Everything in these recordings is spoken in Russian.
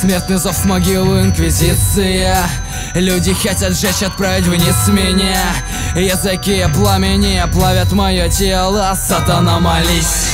Смертный зов в могилу, инквизиция. Люди хотят сжечь, отправить вниз меня. Языки пламени плавят мое тело. Сатана, молись.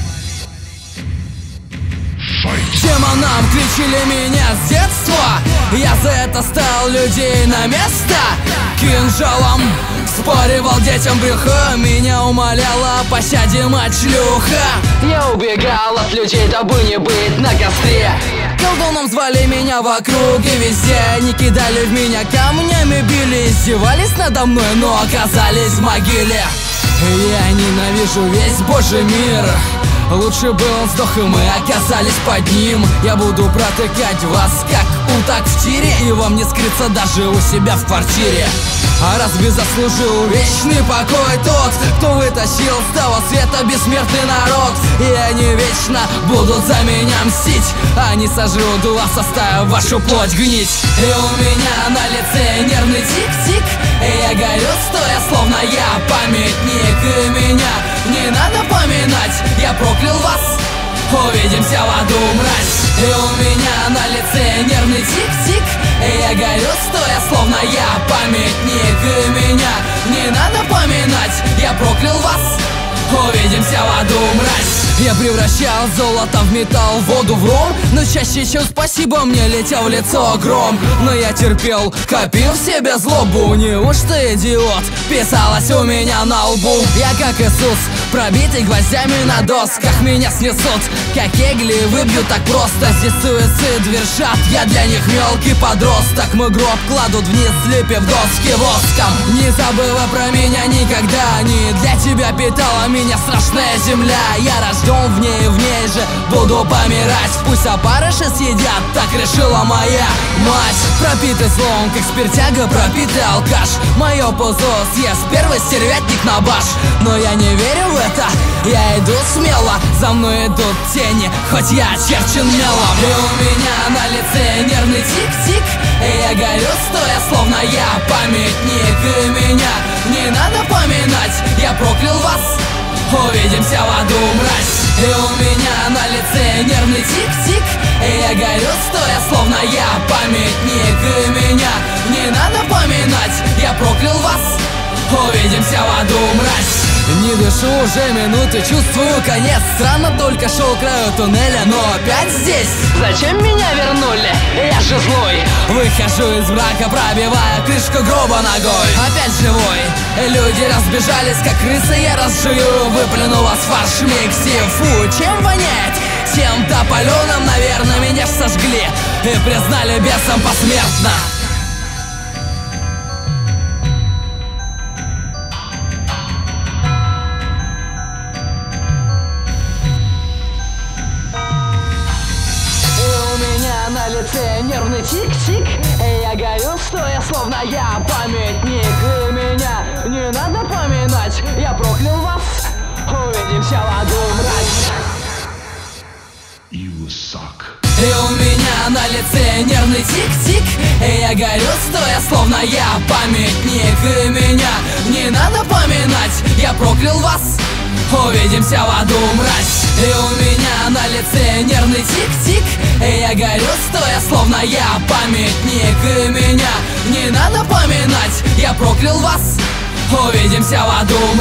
Демонам кричили меня с детства. Я за это ставил людей на место. Кинжалом споривал детям брюхо. Меня умоляла о пощаде мать шлюха. Я убегал от людей, дабы не быть на костре. Колдуном звали меня в округе везде. Они кидали в меня камнями, били, издевались надо мной, но оказались в могиле. Я ненавижу весь божий мир. Лучше бы он сдох, и мы оказались под ним. Я буду протыкать вас, как уток в тире, и вам не скрыться даже у себя в квартире. А разве заслужил вечный покой тот, кто вытащил с того света бессмертный народ? И они вечно будут за меня мстить. Они сожрут вас, оставив вашу плоть гнить. И у меня на лице нервный тик-тик, и я горю стоя, словно я памятник. И меня не надо поминать, я проклял вас. Увидимся в аду, мразь. И у меня на лице нервный тик-тик, и я горю стоя, словно я памятник. И меня не надо поминать, я проклял вас. Увидимся в аду, мразь. Я превращал золото в металл, воду в ром. Но чаще, чем спасибо, мне летел в лицо гром. Но я терпел, копил в себе злобу. Неужто, идиот, писалось у меня на лбу? Я как Иисус, пробитый гвоздями на досках. Меня снесут, как эгли, выбьют так просто. Здесь суицид вершат, я для них мелкий подросток. Мой гроб кладут вниз, слепив доски воском. Не забывай про меня никогда, не для тебя питала меня страшная земля. Я рожден в ней же буду помирать. Пусть опарыши съедят, так решила моя мать. Пропитый злом, как спиртяга, пропитый алкаш. Мое пузо съест первый стервятник на баш. Но я не верю в это, я иду смело. За мной идут тени, хоть я очерчен мелом. И у меня на лице нервный тик-тик, и я горю стоя, словно я памятник. И меня не надо поминать, я проклял вас. Увидимся в аду, мразь. И у меня на лице нервный тик-тик, и я горю стоя, словно я памятник. И меня не надо поминать, я проклял вас. Увидимся в аду, мразь. Не дышу уже минуты, чувствую конец. Странно, только шел к краю туннеля, но опять здесь. Зачем меня вернули? Я же злой. Выхожу из мрака, пробивая крышку гроба ногой. Опять живой. Люди разбежались, как крысы, я разжую. Выплюну вас в фарш миксе. Фу, чем воняет? Чем-то паленым, наверное, меня ж сожгли и признали бесом посмертно. На лице нервный тик-тик, и я горю стоя, словно я памятник. И меня не надо поминать, я проклял вас. Увидимся в аду, мразь. You suck. И у меня на лице нервный тик-тик, и я горю стоя, словно я памятник. И меня не надо поминать, я проклял вас. Увидимся в аду, мразь. И у меня на лице нервный тик-тик, и я горю стоя, словно я памятник. И меня не надо поминать, я проклял вас. Увидимся в аду,